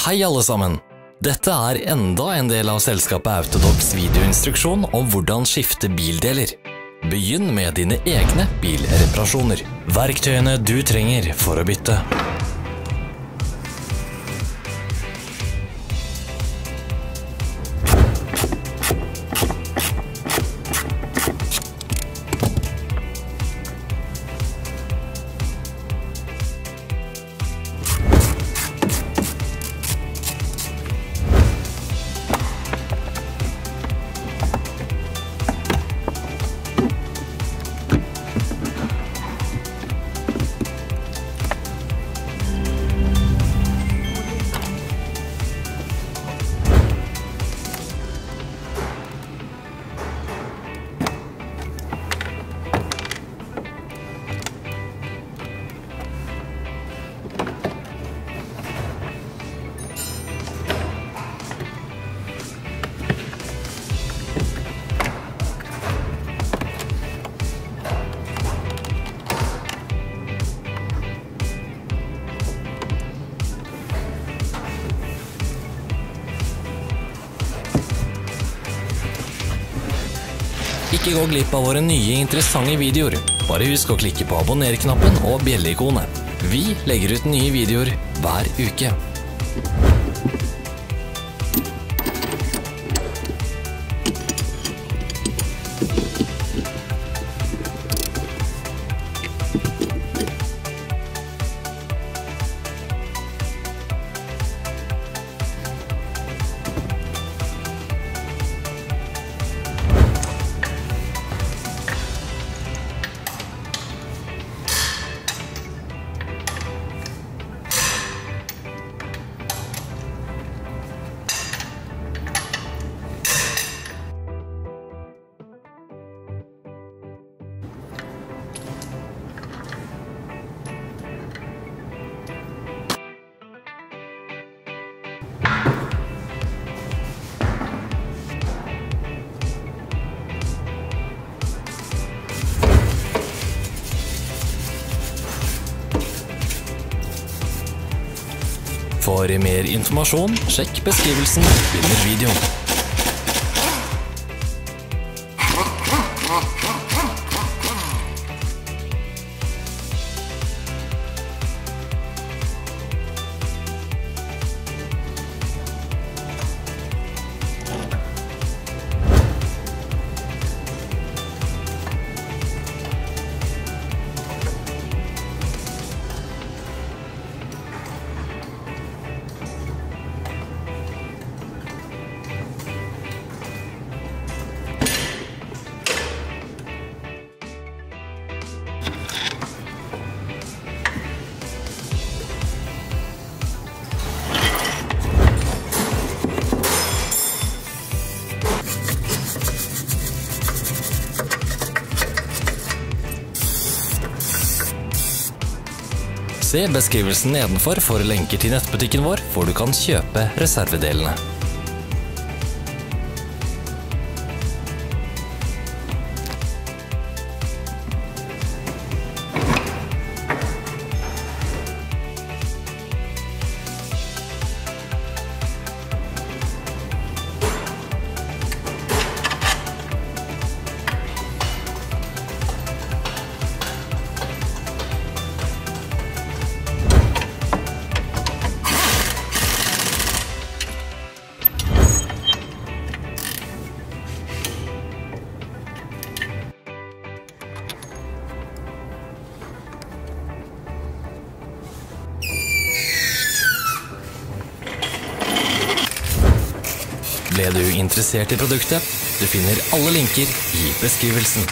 Hei alle sammen! Dette er enda en del av selskapet Autodocs videoinstruksjon om hvordan skifte bildeler. Begynn med dine egne bilreparasjoner. Verktøyene du trenger for å bytte. Ikke gå glipp av våre nye interessante videoer. Bare husk å klikke på abonner-knappen og bjelle-ikonet. Vi legger ut nye videoer hver uke. For mer informasjon, sjekk beskrivelsen under videoen. Se beskrivelsen nedenfor for lenker til nettbutikken vår, hvor du kan kjøpe reservedelene. Ble du interessert i produktet? Du finner alle linker i beskrivelsen.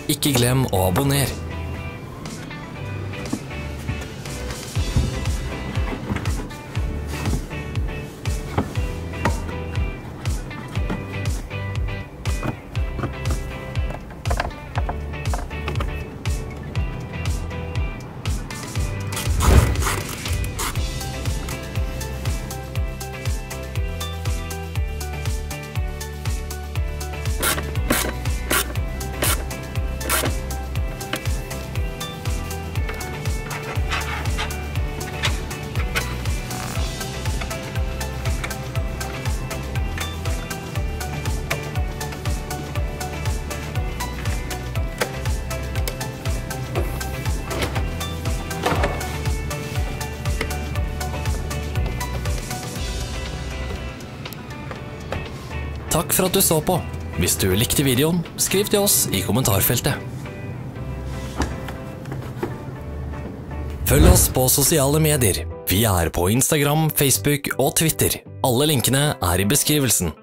ikke glem å abonnere. Takk for at du så på. Hvis du likte videoen, skriv til oss i kommentarfeltet. Følg oss på sosiale medier. Vi er på Instagram, Facebook og Twitter. Alle linkene er i beskrivelsen.